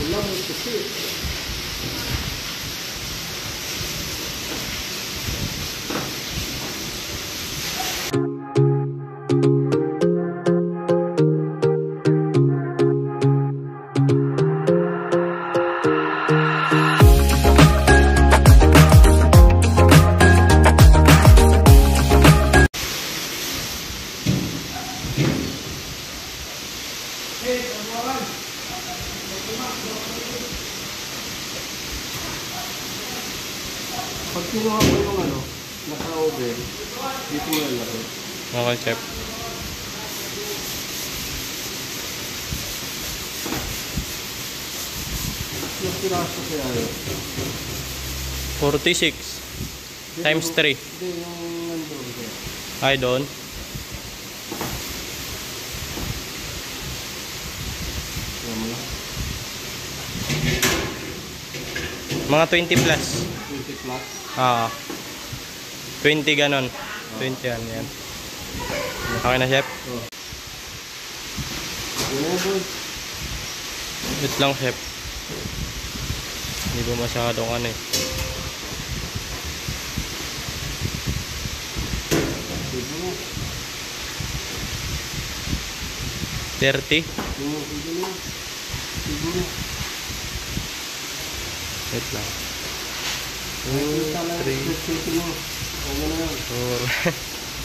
Ulam kasi. Pag kinuha ko yung ano, naka-oven, dito mo lang laki. Okay, chef. Yung piraso kaya yun? 46 times 3. Hindi, yung nandun kaya. Ay, doon. Kaya mo lang. Mga 20 plus. 20 plus? Ah, 20 ganon. 20 yan. Okay na, chef? Oh. Yeah, boy. Wait lang, chef. Hindi ko masyadong ano eh. Sige na. 30. Sige na. Sige na. Wait lang. 2, 3, 4.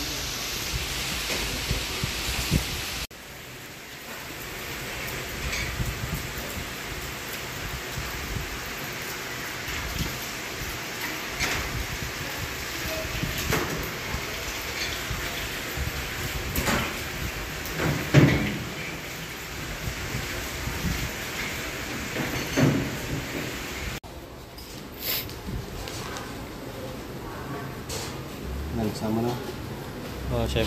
Nagsama na. Oh, chef.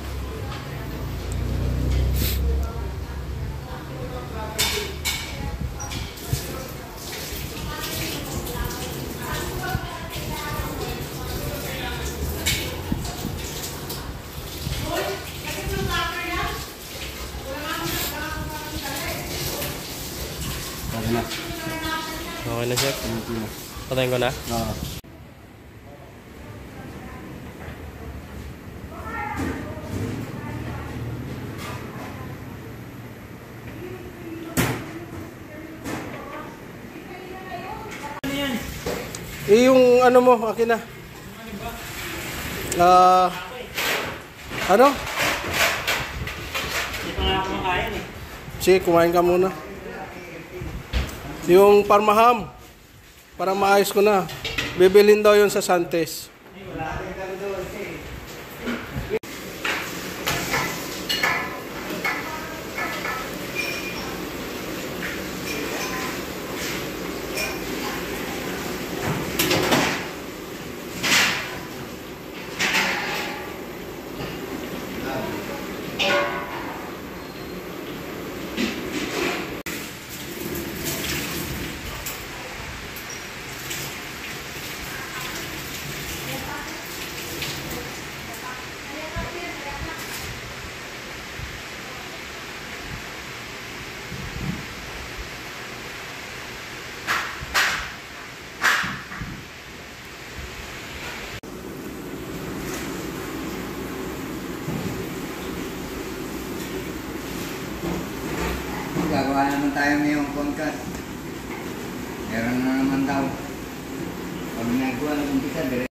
Okay na. Okay na, chef. Patayin ko na. Oo. Yung ano mo, akin na. Ano? Hindi pa nga ako makain eh. Sige, kumain ka muna. Yung parmaham, para maayos ko na. Bibilin daw yun sa Santes. Gagawa naman tayo ngayong podcast. Meron na naman daw. Pag nagawa ng umpisa,